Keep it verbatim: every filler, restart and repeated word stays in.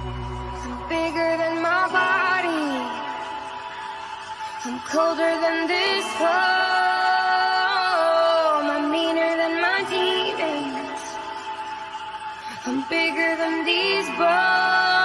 I'm bigger than my body. I'm colder than this home. I'm meaner than my demons. I'm bigger than these bones.